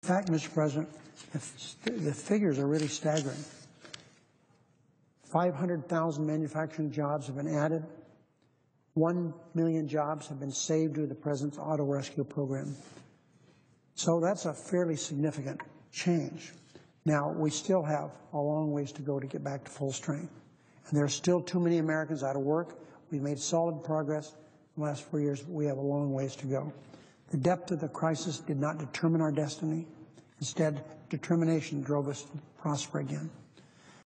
fact, Mr. President, the figures are really staggering. 500,000 manufacturing jobs have been added. 1 million jobs have been saved due to the President's auto rescue program. So that's a fairly significant change. Now, we still have a long ways to go to get back to full strength. And there are still too many Americans out of work. We've made solid progress in the last 4 years, but we have a long ways to go. The depth of the crisis did not determine our destiny. Instead, determination drove us to prosper again.